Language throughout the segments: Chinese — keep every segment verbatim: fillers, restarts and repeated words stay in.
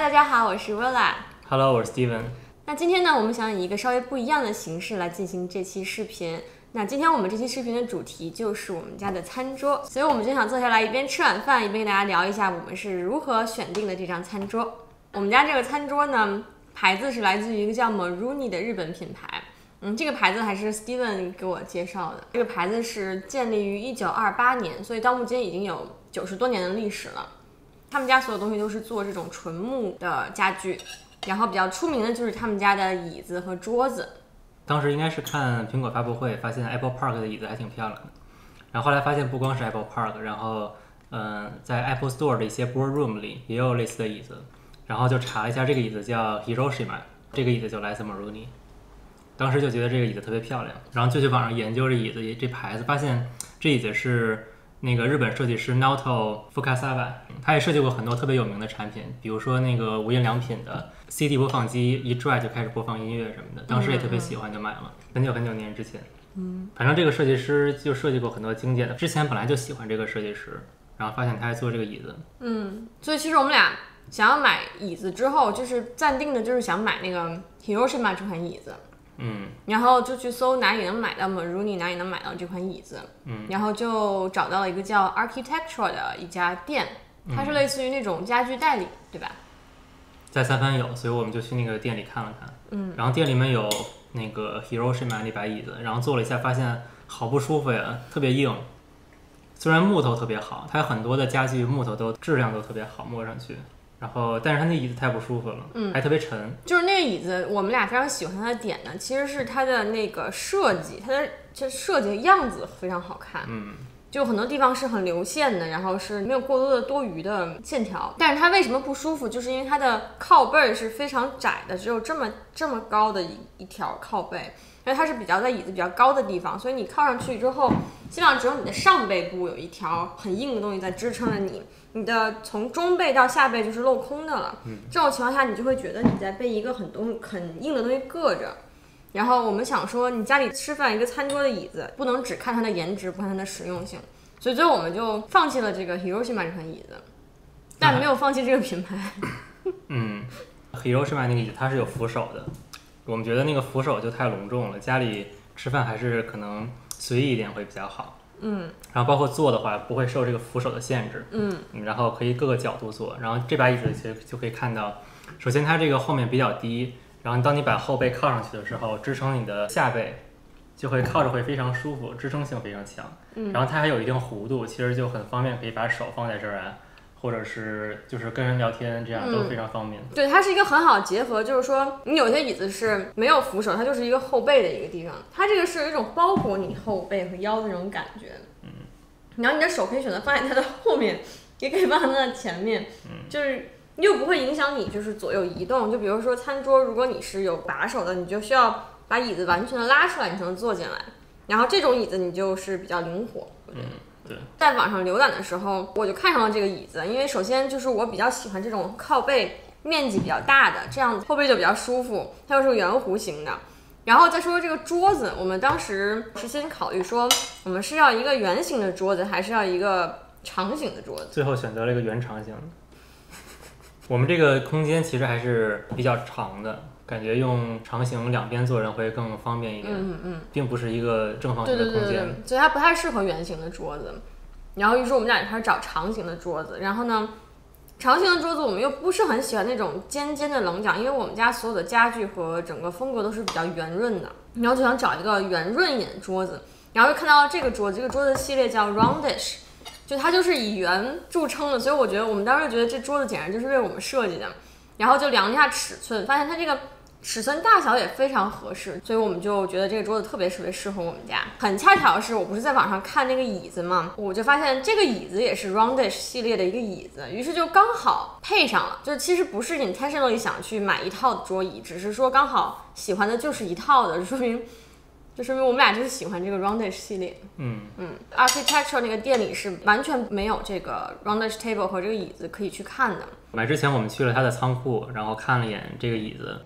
大家好，我是 Rola。 Hello， 我是 Steven。 那今天呢，我们想以一个稍微不一样的形式来进行这期视频。那今天我们这期视频的主题就是我们家的餐桌，所以我们就想坐下来一边吃晚饭，一边跟大家聊一下我们是如何选定的这张餐桌。我们家这个餐桌呢，牌子是来自于一个叫 Maruni 的日本品牌。嗯，这个牌子还是 Steven 给我介绍的。这个牌子是建立于一九二八年，所以到目前已经有九十多年的历史了。他们家所有东西都是做这种纯木的家具，然后比较出名的就是他们家的椅子和桌子。 当时应该是看苹果发布会，发现 Apple Park 的椅子还挺漂亮的。然后后来发现不光是 Apple Park， 然后嗯、呃，在 Apple Store 的一些 boardroom 里也有类似的椅子。然后就查了一下，这个椅子叫 Hiroshima， 这个椅子就来自 Maruni。当时就觉得这个椅子特别漂亮，然后就去网上研究这椅子这牌子，发现这椅子是那个日本设计师 Naoto Fukasawa， 他也设计过很多特别有名的产品，比如说那个无印良品的 C D 播放机，一拽就开始播放音乐什么的，当时也特别喜欢就买了，很久很久年之前。嗯，反正这个设计师就设计过很多经典的，之前本来就喜欢这个设计师，然后发现他还做这个椅子。 嗯，所以其实我们俩想要买椅子之后，就是暂定的就是想买那个 Hiroshima 这款椅子。 嗯， 然后就去搜哪里能买到 Maruni， 哪里能买到这款椅子。嗯，然后就找到了一个叫 Architectural 的一家店，它是类似于那种家具代理，嗯、对吧？ 在三藩有，所以我们就去那个店里看了看。嗯，然后店里面有那个 Hiroshima 那把椅子，然后坐了一下，发现好不舒服呀，特别硬。虽然木头特别好，它有很多的家具木头都质量都特别好，摸上去。然后，但是它那椅子太不舒服了，嗯，还特别沉。 就是那个椅子，我们俩非常喜欢它的点呢，其实是它的那个设计，它的这设计的样子非常好看，嗯，就很多地方是很流线的，然后是没有过多的多余的线条。但是它为什么不舒服，就是因为它的靠背是非常窄的，只有这么这么高的一一条靠背。因为它是比较在椅子比较高的地方，所以你靠上去之后，基本上只有你的上背部有一条很硬的东西在支撑着你，你的从中背到下背就是镂空的了。嗯，这种情况下你就会觉得你在被一个很东很硬的东西硌着。然后我们想说，你家里吃饭一个餐桌的椅子，不能只看它的颜值，不看它的实用性，所以最后我们就放弃了这个 Hiroshima 这款椅子，但没有放弃这个品牌。 嗯 ，Hiroshima 那个椅子它是有扶手的。我们觉得那个扶手就太隆重了，家里吃饭还是可能随意一点会比较好。嗯，然后包括坐的话不会受这个扶手的限制。嗯，然后可以各个角度坐。然后这把椅子其实就可以看到，首先它这个后面比较低，然后当你把后背靠上去的时候，支撑你的下背，就会靠着会非常舒服，支撑性非常强。嗯，然后它还有一定弧度，其实就很方便，可以把手放在这儿啊。或者是就是跟人聊天，这样都非常方便。 嗯、对，它是一个很好的结合，就是说你有些椅子是没有扶手，它就是一个后背的一个地方，它这个是有一种包裹你后背和腰的那种感觉。嗯，然后你的手可以选择放在它的后面，也可以放在它的前面，嗯，就是又不会影响你就是左右移动。就比如说餐桌，如果你是有把手的，你就需要把椅子完全的拉出来，你才能坐进来。然后这种椅子你就是比较灵活，我觉得。嗯，在网上浏览的时候，我就看上了这个椅子，因为首先就是我比较喜欢这种靠背面积比较大的，这样后背就比较舒服，它又是圆弧形的。然后再说这个桌子，我们当时是先考虑说，我们是要一个圆形的桌子，还是要一个长形的桌子？ 最后选择了一个圆长形。我们这个空间其实还是比较长的。感觉用长形两边坐人会更方便一点，嗯嗯，并不是一个正方形的空间， 对对对对，所以它不太适合圆形的桌子。然后于是我们俩就开始找长形的桌子，然后呢，长形的桌子我们又不是很喜欢那种尖尖的棱角，因为我们家所有的家具和整个风格都是比较圆润的，然后就想找一个圆润一点的桌子，然后又看到这个桌子，这个桌子系列叫 Roundish， 就它就是以圆著称的，所以我觉得我们当时觉得这桌子简直就是为我们设计的，然后就量了一下尺寸，发现它这个尺寸大小也非常合适，所以我们就觉得这个桌子特别特别适合我们家。很恰巧的是，我不是在网上看那个椅子嘛，我就发现这个椅子也是 Roundish 系列的一个椅子，于是就刚好配上了。就其实不是 intentionally 想去买一套桌椅，只是说刚好喜欢的就是一套的，说明就说明我们俩就是喜欢这个 Roundish 系列。嗯嗯 ，Architectural 那个店里是完全没有这个 Roundish table 和这个椅子可以去看的。 买之前我们去了他的仓库，然后看了一眼这个椅子。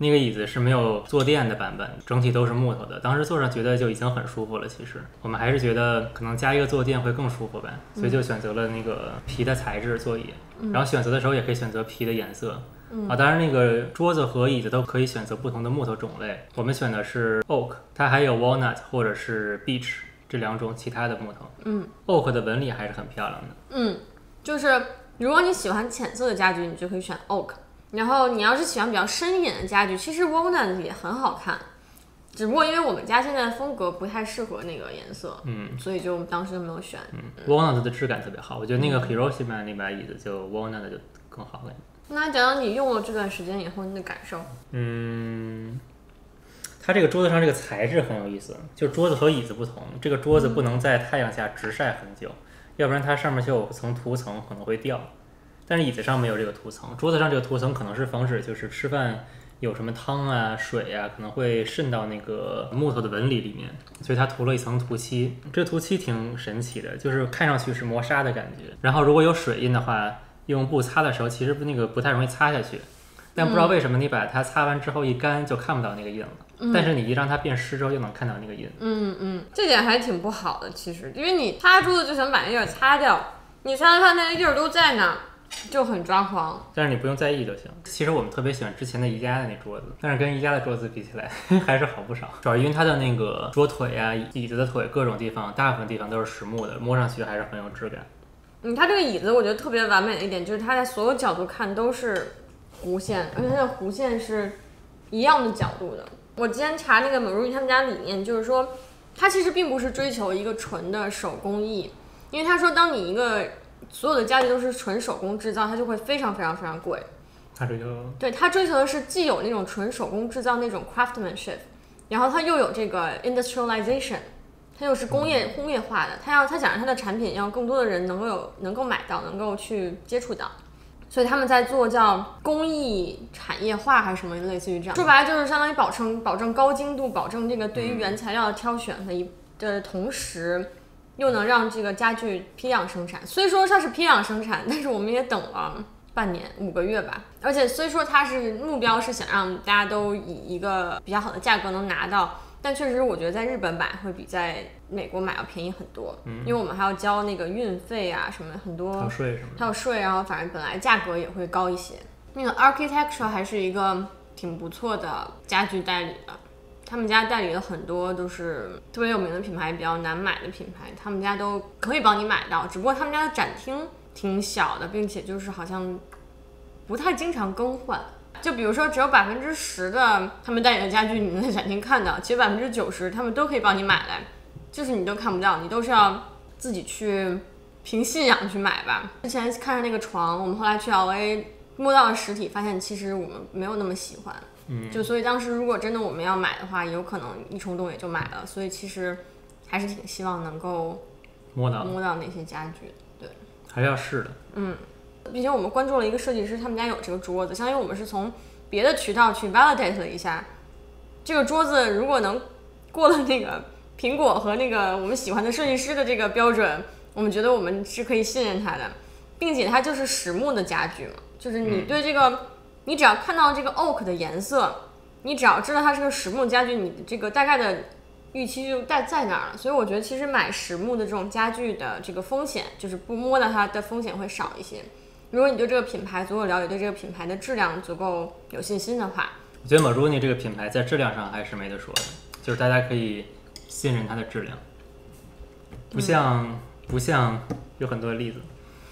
那个椅子是没有坐垫的版本，整体都是木头的。当时坐上觉得就已经很舒服了，其实我们还是觉得可能加一个坐垫会更舒服吧，所以就选择了那个皮的材质座椅。然后选择的时候也可以选择皮的颜色。啊，当然那个桌子和椅子都可以选择不同的木头种类，我们选的是 oak， 它还有 walnut 或者是 beech 这两种其他的木头。嗯 oak 的纹理还是很漂亮的。 嗯，就是如果你喜欢浅色的家具，你就可以选 oak。然后你要是喜欢比较深一点的家具，其实 walnut 也很好看，只不过因为我们家现在的风格不太适合那个颜色，嗯，所以就当时就没有选。 嗯 walnut 的质感特别好，我觉得那个 Hiroshima 那把椅子就 walnut 就更好了。 那讲讲你用了这段时间以后你的感受。 嗯，它这个桌子上这个材质很有意思，就桌子和椅子不同，这个桌子不能在太阳下直晒很久，嗯、要不然它上面就有层涂层可能会掉。但是椅子上没有这个涂层，桌子上这个涂层可能是防止就是吃饭有什么汤啊、水啊可能会渗到那个木头的纹理里面，所以它涂了一层涂漆。这涂漆挺神奇的，就是看上去是磨砂的感觉。然后如果有水印的话，用布擦的时候其实那个不太容易擦下去，但不知道为什么你把它擦完之后一干就看不到那个印了，嗯、但是你一让它变湿之后就能看到那个印。 嗯嗯，这点还挺不好的，其实因为你擦桌子就想把那印儿擦掉，你擦擦那个印儿都在那儿，就很抓狂。 但是你不用在意就行。其实我们特别喜欢之前的宜家的那桌子，但是跟宜家的桌子比起来还是好不少，主要因为它的那个桌腿啊、椅子的腿各种地方，大部分地方都是实木的，摸上去还是很有质感。 嗯，它这个椅子我觉得特别完美的一点就是它在所有角度看都是弧线，而且它的弧线是一样的角度的。我今天查那个 Marui 他们家理念，就是说它其实并不是追求一个纯的手工艺，因为他说当你一个所有的家具都是纯手工制造，它就会非常非常非常贵。 他追求对他追求的是既有那种纯手工制造那种 craftsmanship， 然后它又有这个 industrialization。它又是工业工业化的，它要它想让它的产品要更多的人能够有能够买到，能够去接触到，所以他们在做叫工艺产业化还是什么类似于这样，说白了就是相当于保证保证高精度，保证这个对于原材料的挑选的一的同时，又能让这个家具批量生产。虽说它是批量生产，但是我们也等了半年五个月吧，而且虽说它是目标是想让大家都以一个比较好的价格能拿到。但确实我觉得在日本买会比在美国买要便宜很多，嗯、因为我们还要交那个运费啊什么很多， 还有税什么， 还有税，然后反正本来价格也会高一些。那个 Architecture 还是一个挺不错的家具代理的，他们家代理了很多都是特别有名的品牌，比较难买的品牌，他们家都可以帮你买到，只不过他们家的展厅挺小的，并且就是好像不太经常更换。就比如说只有百分之十的他们代理的家具你能在展厅看到，其实百分之九十他们都可以帮你买来，就是你都看不到，你都是要自己去凭信仰去买吧。之前看着那个床，我们后来去 L A 摸到了实体，发现其实我们没有那么喜欢，嗯，就所以当时如果真的我们要买的话，有可能一冲动也就买了，所以其实还是挺希望能够摸到摸到那些家具，对， 还是要试的， 嗯。毕竟我们关注了一个设计师，他们家有这个桌子，相当于我们是从别的渠道去 validate 了一下，这个桌子如果能过了那个苹果和那个我们喜欢的设计师的这个标准，我们觉得我们是可以信任它的，并且它就是实木的家具嘛，就是你对这个，嗯、你只要看到这个 oak 的颜色，你只要知道它是个实木家具，你的这个大概的预期就在在那儿了。所以我觉得其实买实木的这种家具的这个风险，就是不摸到它的风险会少一些。如果你对这个品牌足够了解，对这个品牌的质量足够有信心的话， 我觉得 Marui 这个品牌在质量上还是没得说的，就是大家可以信任它的质量，不像、嗯、不像有很多例子，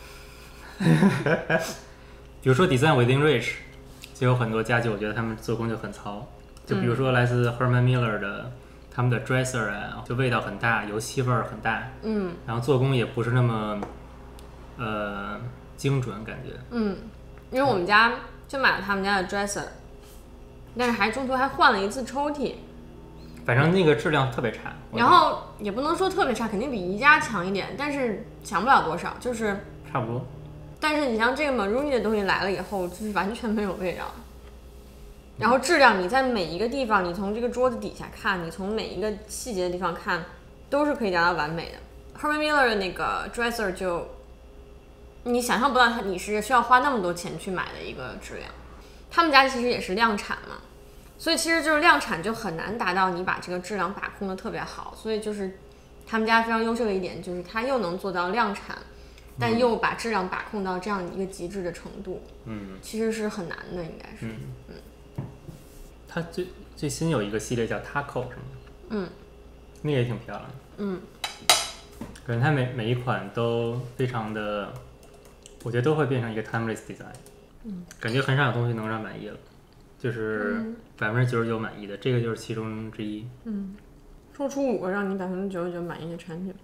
比如说 Design Within Reach， 就有很多家具，我觉得他们做工就很糙，就比如说来自 Herman Miller 的他们的 Dresser 啊，就味道很大，油漆味很大，嗯，然后做工也不是那么呃。精准感觉， 嗯，因为我们家就买了他们家的 dresser， 但是还中途还换了一次抽屉， 反正那个质量特别差， 然后也不能说特别差，肯定比宜家强一点，但是强不了多少，就是差不多。 但是你像这个 Marui 的东西来了以后，就是完全没有味道，然后质量你在每一个地方，你从这个桌子底下看，你从每一个细节的地方看，都是可以达到完美的。Herman Miller 的那个 dresser 就。你想象不到它，你是需要花那么多钱去买的一个质量。他们家其实也是量产嘛， 所以其实就是量产就很难达到你把这个质量把控的特别好，所以就是他们家非常优秀的一点就是它又能做到量产，但又把质量把控到这样一个极致的程度， 嗯， 其实是很难的，应该是。 嗯嗯。它最最新有一个系列叫 Taco 是吗？ 嗯， 那个也挺漂亮的。 嗯， 感觉它每每一款都非常的，我觉得都会变成一个 timeless design。嗯，感觉很少有东西能让满意了，就是百分之九十九满意的，这个就是其中之一。 嗯，说出五个让你百分之九十九满意的产品，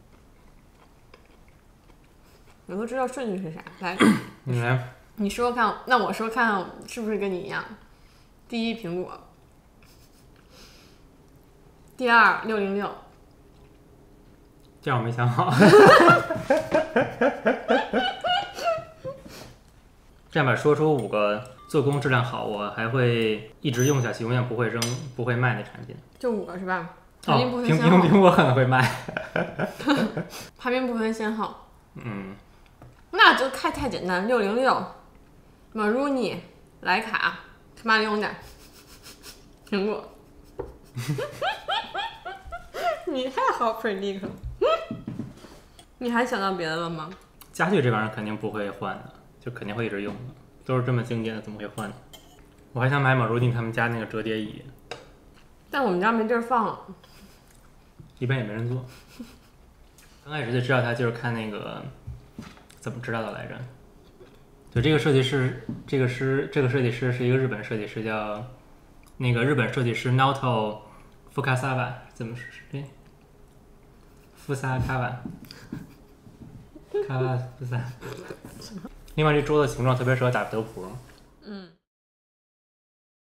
我都知道顺序是啥。来， 你来， 你说看，那我说看是不是跟你一样？第一，苹果；第二，六零六。 这样我没想好。这样吧，说出五个做工质量好，我还会一直用下去，永远不会扔、不会卖的产品。 就五个是吧？ 哦， 排名不分苹先后。 苹苹果可能会卖。 排名不分先后。 嗯， 那就太太简单，六零六、Maruni、徕卡、马里欧奶、苹果。你太好 predict 了。你还想到别的了吗？ 家具这玩意儿肯定不会换的，就肯定会一直用的，都是这么经典的，怎么会换呢？我还想买马如定他们家那个折叠椅， 但我们家没地儿放了。 一般也没人做。刚开始就知道他就是看那个怎么知道的来着？就这个设计师，这个师这个设计师是一个日本设计师，叫那个日本设计师 Naoto Fukasawa， 怎么是哎？富萨卡瓦，卡瓦富萨。另外，这桌子形状特别适合打德扑。